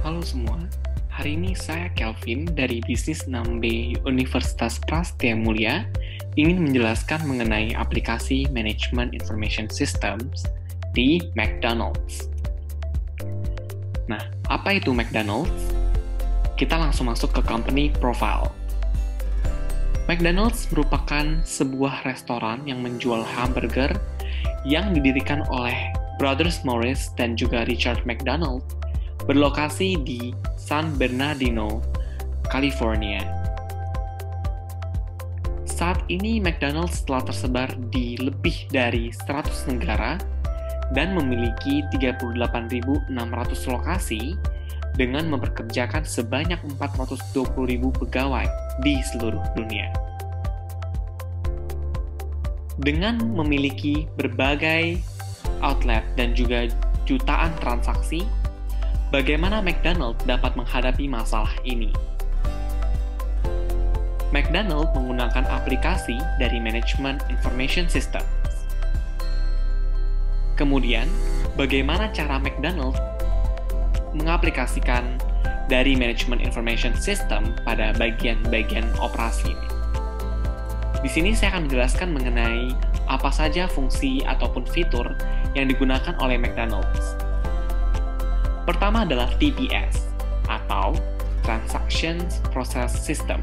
Halo semua, hari ini saya Kelvin dari Bisnis 6B Universitas Prasetya Mulia ingin menjelaskan mengenai aplikasi Management Information Systems di McDonald's. Nah, apa itu McDonald's? Kita langsung masuk ke company profile. McDonald's merupakan sebuah restoran yang menjual hamburger yang didirikan oleh Brothers Morris dan juga Richard McDonald, berlokasi di San Bernardino, California. Saat ini McDonald's telah tersebar di lebih dari 100 negara dan memiliki 38.600 lokasi dengan memperkerjakan sebanyak 420.000 pegawai di seluruh dunia. Dengan memiliki berbagai outlet dan juga jutaan transaksi, bagaimana McDonald's dapat menghadapi masalah ini? McDonald's menggunakan aplikasi dari Management Information Systems. Kemudian, bagaimana cara McDonald's mengaplikasikan dari Management Information System pada bagian-bagian operasi ini? Di sini saya akan menjelaskan mengenai apa saja fungsi ataupun fitur yang digunakan oleh McDonald's. Pertama adalah TPS, atau Transactions Process System.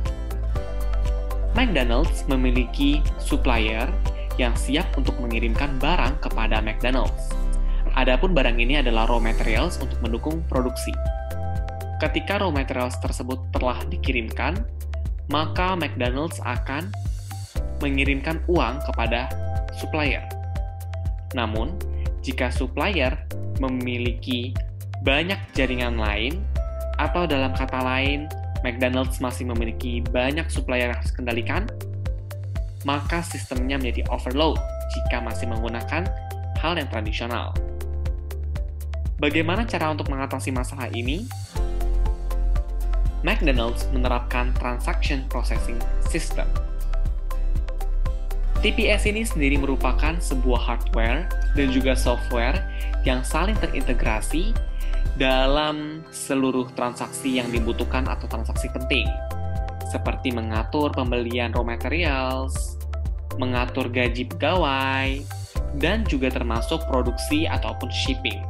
McDonald's memiliki supplier yang siap untuk mengirimkan barang kepada McDonald's. Adapun barang ini adalah raw materials untuk mendukung produksi. Ketika raw materials tersebut telah dikirimkan, maka McDonald's akan mengirimkan uang kepada supplier. Namun, jika supplier memiliki banyak jaringan lain, atau dalam kata lain, McDonald's masih memiliki banyak supplier yang harus dikendalikan, maka sistemnya menjadi overload jika masih menggunakan hal yang tradisional. Bagaimana cara untuk mengatasi masalah ini? McDonald's menerapkan Transaction Processing System. TPS ini sendiri merupakan sebuah hardware dan juga software yang saling terintegrasi dalam seluruh transaksi yang dibutuhkan atau transaksi penting, seperti mengatur pembelian raw materials, mengatur gaji pegawai, dan juga termasuk produksi ataupun shipping.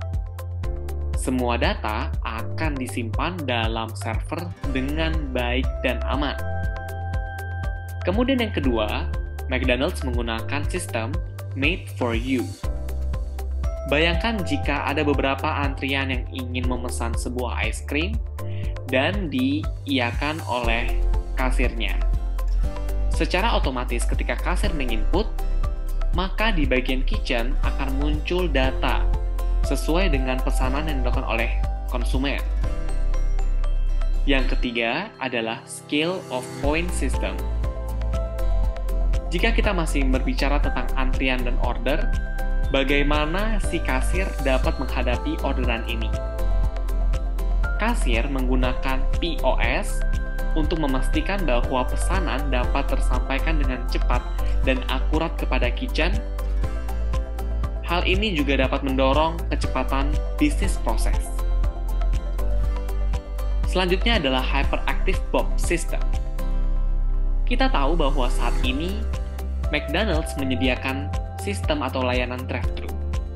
Semua data akan disimpan dalam server dengan baik dan aman. Kemudian yang kedua, McDonald's menggunakan sistem Made for You. Bayangkan jika ada beberapa antrian yang ingin memesan sebuah ice cream dan diiakan oleh kasirnya. Secara otomatis ketika kasir menginput, maka di bagian kitchen akan muncul data sesuai dengan pesanan yang dilakukan oleh konsumen. Yang ketiga adalah Scale of Point System. Jika kita masih berbicara tentang antrian dan order, bagaimana si kasir dapat menghadapi orderan ini? Kasir menggunakan POS untuk memastikan bahwa pesanan dapat tersampaikan dengan cepat dan akurat kepada kitchen. Hal ini juga dapat mendorong kecepatan bisnis proses. Selanjutnya adalah Hyperactive Box System. Kita tahu bahwa saat ini McDonald's menyediakan sistem atau layanan drive-thru.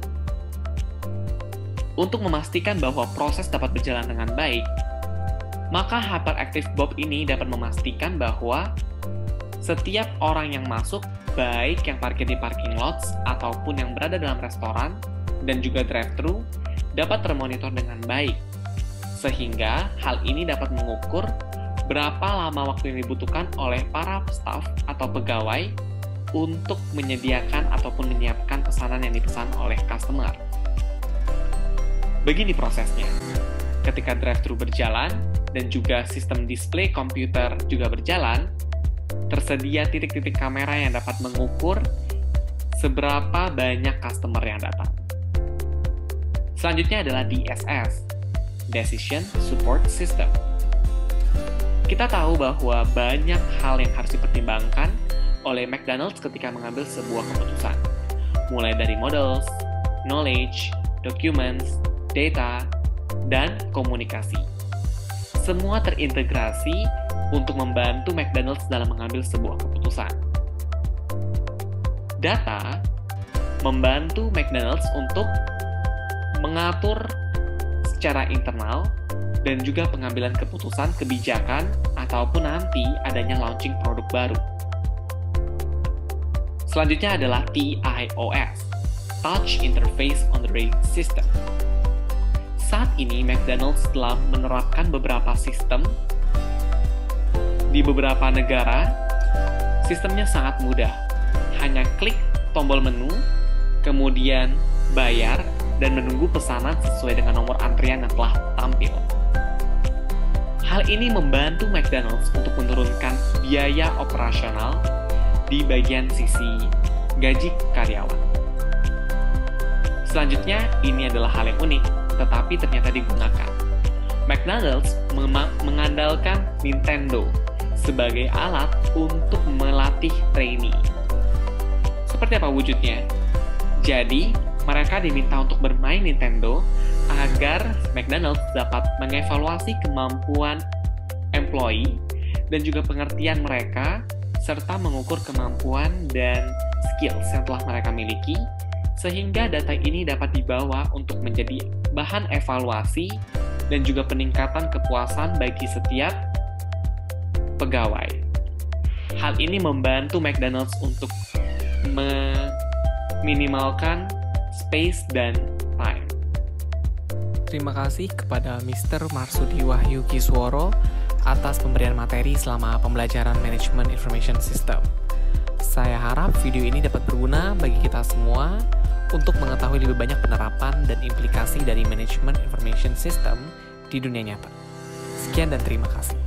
Untuk memastikan bahwa proses dapat berjalan dengan baik, maka Hyperactive Box ini dapat memastikan bahwa setiap orang yang masuk, baik yang parkir di parking lots ataupun yang berada dalam restoran dan juga drive-thru, dapat termonitor dengan baik. Sehingga hal ini dapat mengukur berapa lama waktu yang dibutuhkan oleh para staf atau pegawai untuk menyediakan ataupun menyiapkan pesanan yang dipesan oleh customer. Begini prosesnya. Ketika drive-thru berjalan dan juga sistem display komputer juga berjalan, tersedia titik-titik kamera yang dapat mengukur seberapa banyak customer yang datang. Selanjutnya adalah DSS, Decision Support System. Kita tahu bahwa banyak hal yang harus dipertimbangkan oleh McDonald's ketika mengambil sebuah keputusan, mulai dari models, knowledge, documents, data, dan komunikasi. Semua terintegrasi untuk membantu McDonald's dalam mengambil sebuah keputusan. Data membantu McDonald's untuk mengatur secara internal dan juga pengambilan keputusan kebijakan ataupun nanti adanya launching produk baru. Selanjutnya adalah TIOS, Touch Interface on the Rating System. Saat ini McDonald's telah menerapkan beberapa sistem di beberapa negara. Sistemnya sangat mudah, hanya klik tombol menu, kemudian bayar, dan menunggu pesanan sesuai dengan nomor antrian yang telah tampil. Hal ini membantu McDonald's untuk menurunkan biaya operasional di bagian sisi gaji karyawan. Selanjutnya, ini adalah hal yang unik, tetapi ternyata digunakan. McDonald's mengandalkan Nintendo sebagai alat untuk melatih trainee. Seperti apa wujudnya? Jadi, mereka diminta untuk bermain Nintendo agar McDonald's dapat mengevaluasi kemampuan employee dan juga pengertian mereka, serta mengukur kemampuan dan skills yang telah mereka miliki, sehingga data ini dapat dibawa untuk menjadi bahan evaluasi dan juga peningkatan kepuasan bagi setiap pegawai. Hal ini membantu McDonald's untuk meminimalkan space dan time. Terima kasih kepada Mr. Marsudi Wahyu Kisworo atas pemberian materi selama pembelajaran Management Information System. Saya harap video ini dapat berguna bagi kita semua untuk mengetahui lebih banyak penerapan dan implikasi dari Management Information System di dunia nyata. Sekian dan terima kasih.